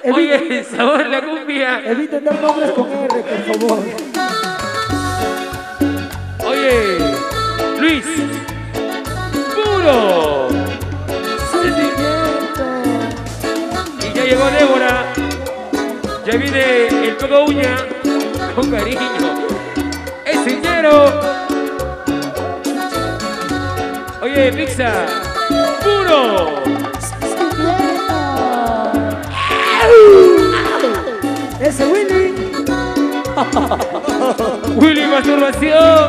Oye, el sabor la cumbia. Eviten dar nombres con R, por favor. Oye, Luis. Puro. Sentimiento. Y ya llegó Débora. Ya viene el todo uña. Con cariño. Es dinero. Oye, pizza. Puro. Ese Willy. Willy masturbación.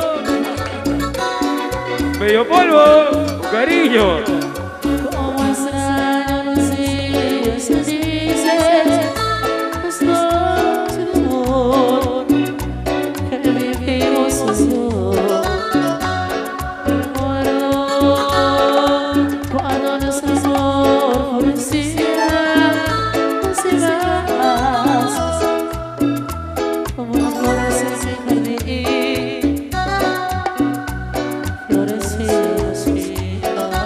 Medio polvo. Con cariño. Como extraño los días que dices, las noches de amor que vivimos solos. Cuando nuestro amor florecía, nos ibas como flores en mi jardín, florecidas y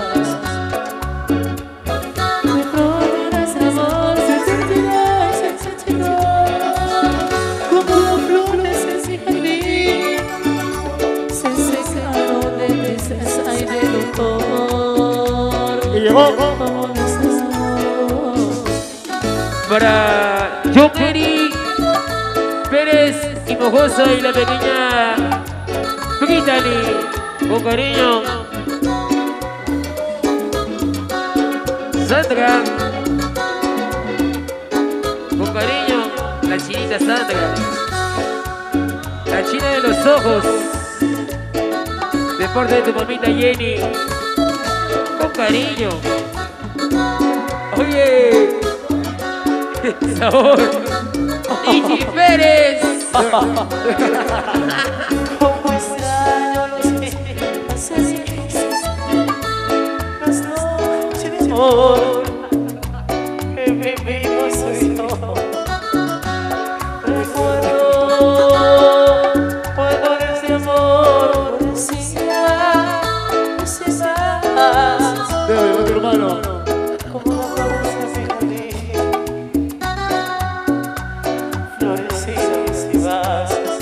de pronto nuestro amor se sentirá, como flores en mi jardín, se secaron de tristeza y de dolor. Y llegó. Como nuestro amor. Para Jokeri Pérez Hinojosa y la pequeña Britani, con cariño. Sandra, con cariño. La chinita Sandra, la china de los ojos, de parte de tu mamita Jenny, con cariño. Oye, sabor. Iji Pérez. Como extraño los días las noches de amor que vivimos hoy yo. Recuerdo cuando ese amor florecía, nos ibas Te oigo, mi hermano. como la flores en mi jardín, florecidas y vastas.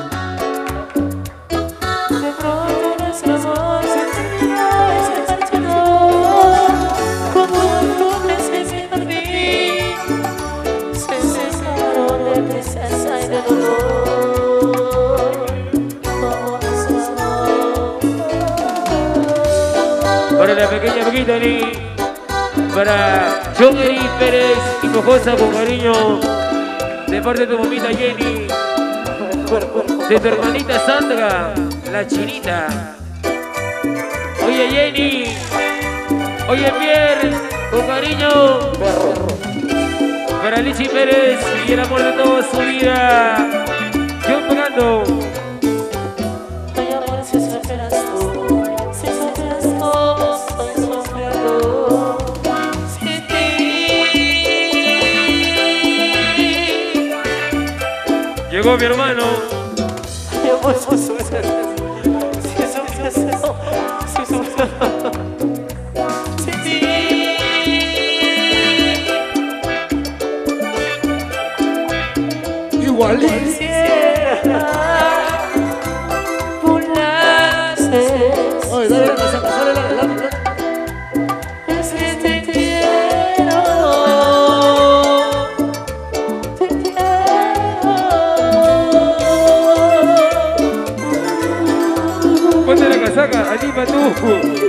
De pronto nuestro amor se terminó y se marchó, como flores en mi jardín, se secaron de tristeza y de dolor, como nuestro amor. Para la pequeña Britani, para Jokeri Pérez Hinojosa, con cariño, de parte de tu mamita Jenny, de tu hermanita Sandra, la chinita. Oye Jenny, oye Pierre, con cariño, para Lichi Pérez y el amor de toda su vida, John Brando. Ay, amor, si supieras tú, si supieras cómo estoy sufriendo sin ti. Llegó mi hermano. Ay, amor, si supieras, si supieras, si supieras sin ti. Igualito. Quisiera volarses. Oye, dale, dale, dale, dale. Es que te quiero, te quiero. Ponte la casaca, anima tú.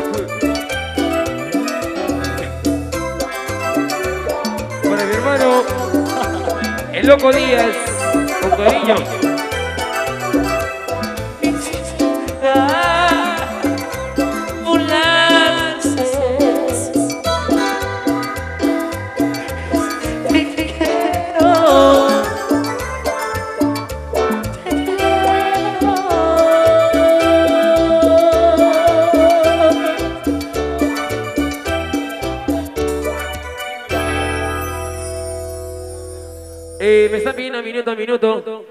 Para mi hermano, el Loco Díaz, con cariño. Me están pidiendo minuto a minuto.